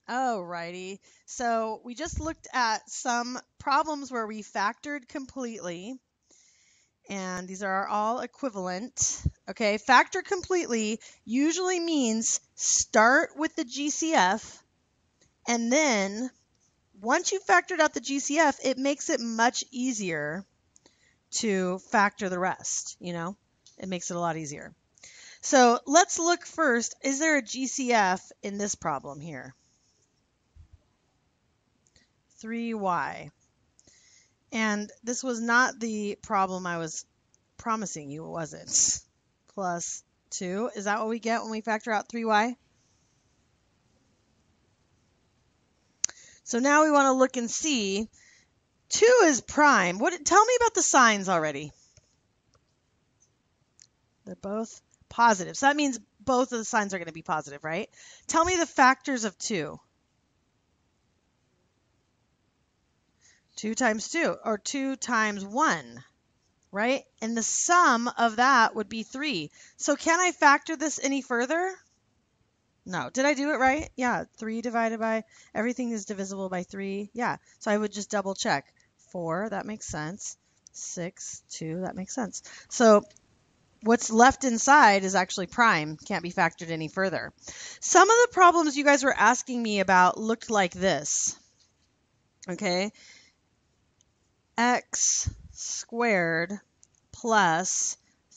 Alrighty. So we just looked at some problems where we factored completely, and these are all equivalent. Okay, factor completely usually means start with the GCF, and then once you've factored out the GCF, it makes it much easier to factor the rest, It makes it a lot easier. So let's look first. Is there a GCF in this problem here? 3y. And this was not the problem I was promising you, was it? Plus 2. Is that what we get when we factor out 3y? So now we want to look and see. 2 is prime. Tell me about the signs already. They're both positive. So that means both of the signs are going to be positive, right? Tell me the factors of 2. 2 times 2, or 2 times 1, right? And the sum of that would be 3. So can I factor this any further? No. Did I do it right? Yeah. 3 divided by, everything is divisible by 3. Yeah. So I would just double check. 4, that makes sense. 6, 2, that makes sense. So what's left inside is actually prime. Can't be factored any further. Some of the problems you guys were asking me about looked like this. Okay. X squared plus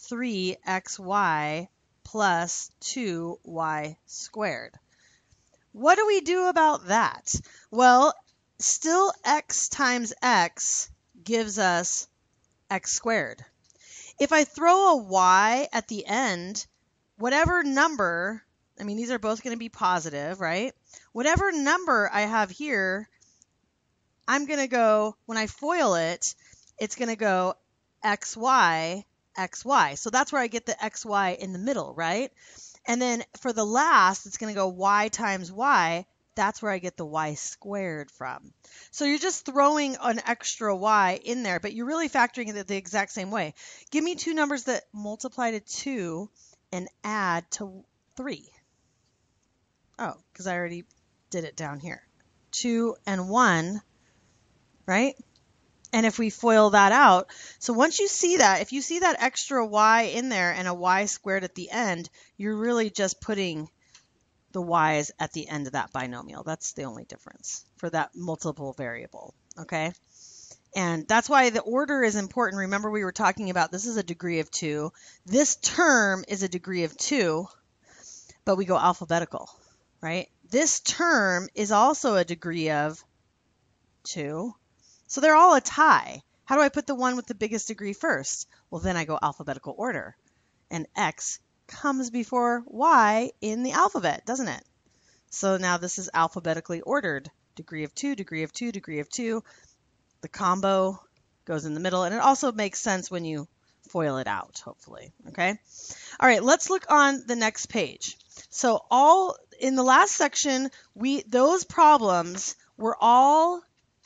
3xy plus 2y squared. What do we do about that? Well, still x times x gives us x squared. If I throw a y at the end, whatever number, these are both going to be positive, right? Whatever number I have here, I'm going to go, when I FOIL it, it's going to go xy, xy. So that's where I get the xy in the middle, right? And then for the last, it's going to go y times y. That's where I get the y squared from. So you're just throwing an extra y in there, but you're really factoring it the exact same way. Give me 2 numbers that multiply to 2 and add to 3. Oh, because I already did it down here. 2 and 1. Right? And if we FOIL that out, so once you see that, if you see that extra y in there and a y squared at the end, you're really just putting the y's at the end of that binomial. That's the only difference for that multiple variable, okay? And that's why the order is important. Remember, we were talking about this is a degree of 2. This term is a degree of 2, but we go alphabetical, right? This term is also a degree of 2. So they're all a tie. How do I put the one with the biggest degree first? Well, then I go alphabetical order. And X comes before Y in the alphabet, doesn't it? So now this is alphabetically ordered. Degree of 2, degree of 2, degree of 2. The combo goes in the middle. And it also makes sense when you FOIL it out, hopefully. Okay? All right, let's look on the next page. So in the last section, those problems were all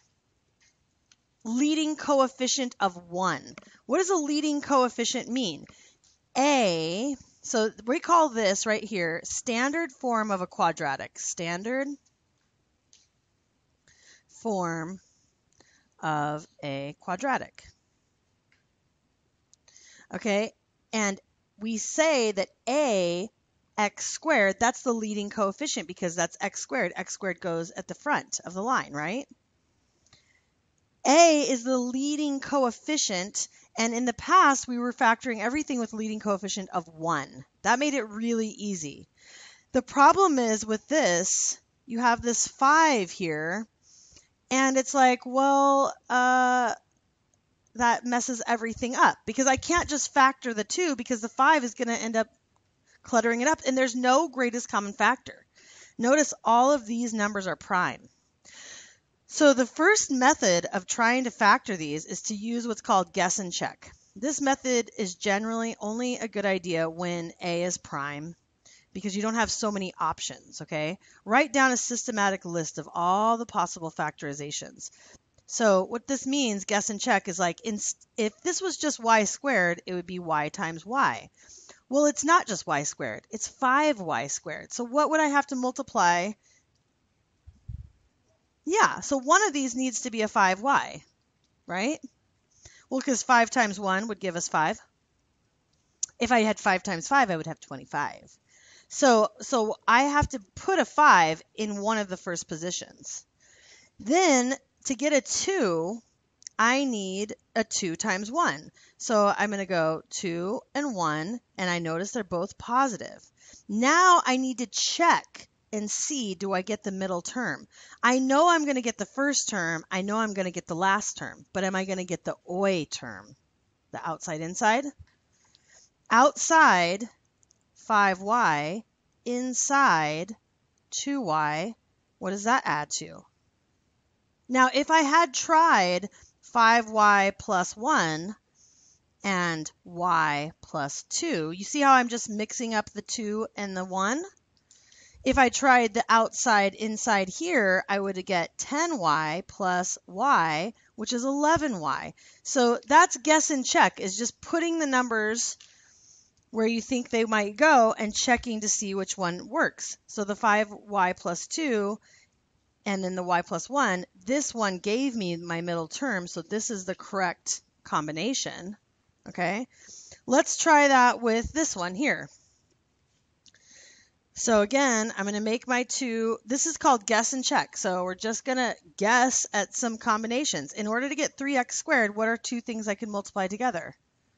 leading coefficient of 1. What does a leading coefficient mean? So we call this right here standard form of a quadratic. Standard form of a quadratic. Okay, and we say that x squared, that's the leading coefficient because that's x squared. X squared goes at the front of the line, right? A is the leading coefficient, and in the past, we were factoring everything with leading coefficient of 1. That made it really easy. The problem is with this, you have this 5 here, and it's like, well, that messes everything up, because I can't just factor the 2, because the 5 is going to end up cluttering it up, and there's no greatest common factor. Notice all of these numbers are prime. So the first method of trying to factor these is to use what's called guess and check. This method is generally only a good idea when A is prime because you don't have so many options, okay? Write down a systematic list of all the possible factorizations. So what this means, guess and check, is like if this was just y squared, it would be y times y. Well, it's not just y squared. It's 5y squared. So what would I have to multiply Yeah, so one of these needs to be a 5y, right? Well, because 5 times 1 would give us 5. If I had 5 times 5, I would have 25. So I have to put a 5 in one of the first positions. Then to get a 2, I need a 2 times 1. So I'm going to go 2 and 1, and I notice they're both positive. Now I need to check and see, do I get the middle term? I know I'm going to get the first term. I know I'm going to get the last term. But am I going to get the OI term? The outside, inside? Outside, 5y. Inside, 2y. What does that add to? Now, if I had tried 5y plus 1 and y plus 2, you see how I'm just mixing up the 2 and the 1? If I tried the outside inside here, I would get 10y plus y, which is 11y. So that's guess and check, is just putting the numbers where you think they might go and checking to see which one works. So the 5y plus 2 and then the y plus 1, this one gave me my middle term, so this is the correct combination. Okay, let's try that with this one here. So again, I'm going to make my 2. This is called guess and check. So we're just going to guess at some combinations. In order to get 3x squared, what are 2 things I can multiply together?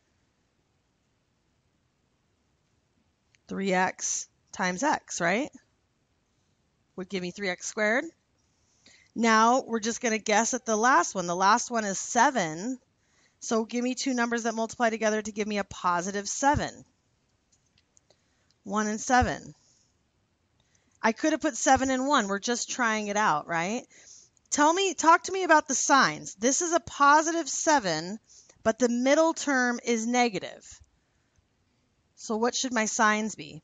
3x times x, right? Would give me 3x squared. Now we're just going to guess at the last one. The last one is 7. So give me 2 numbers that multiply together to give me a positive 7. 1 and 7. I could have put 7 and 1. We're just trying it out, right? Talk to me about the signs. This is a positive 7, but the middle term is negative. So what should my signs be?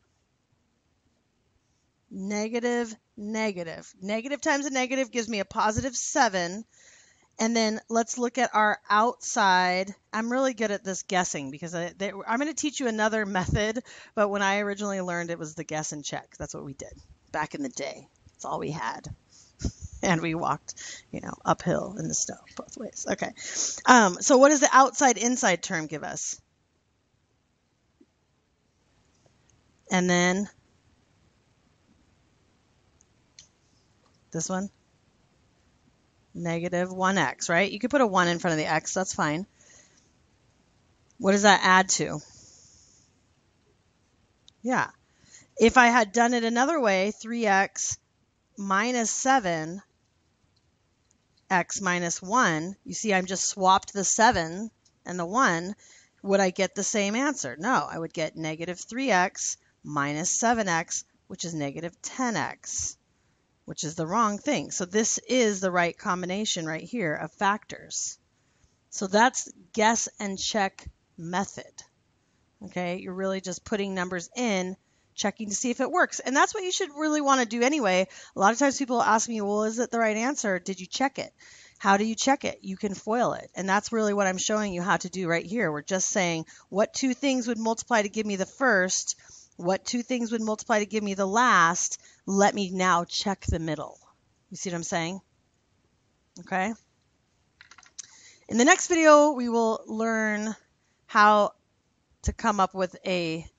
Negative, negative. Negative times a negative gives me a positive 7. And then let's look at our outside. I'm really good at this guessing because I'm going to teach you another method, but when I originally learned, it was the guess and check. That's what we did back in the day. That's all we had. And we walked, uphill in the snow both ways. Okay. So what does the outside inside term give us? And then this one, negative 1x, right? You could put a 1 in front of the x. That's fine. What does that add to? Yeah. If I had done it another way, 3x minus 7, x minus 1, you see I'm just swapped the 7 and the 1. Would I get the same answer? No, I would get negative 3x minus 7x, which is negative 10x, which is the wrong thing. So this is the right combination right here of factors. So that's guess and check method. Okay, you're really just putting numbers in, checking to see if it works. And that's what you should really want to do anyway. A lot of times people ask me, well, is it the right answer? Did you check it? How do you check it? You can FOIL it. And that's really what I'm showing you how to do right here. We're just saying what 2 things would multiply to give me the first, what 2 things would multiply to give me the last. Let me now check the middle. You see what I'm saying? Okay. In the next video, we will learn how to come up with a